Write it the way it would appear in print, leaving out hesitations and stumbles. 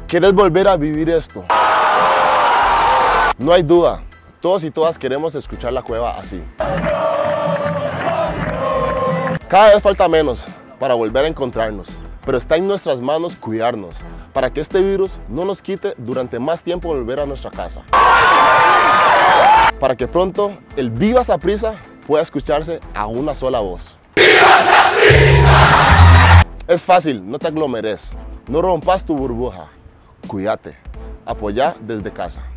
¿Quieres volver a vivir esto? No hay duda, todos y todas queremos escuchar La Cueva así. Cada vez falta menos para volver a encontrarnos, pero está en nuestras manos cuidarnos, para que este virus no nos quite durante más tiempo volver a nuestra casa. Para que pronto el Viva Saprissa pueda escucharse a una sola voz. ¡Viva Saprissa! Es fácil, no te aglomeres, no rompas tu burbuja, cuídate, apoya desde casa.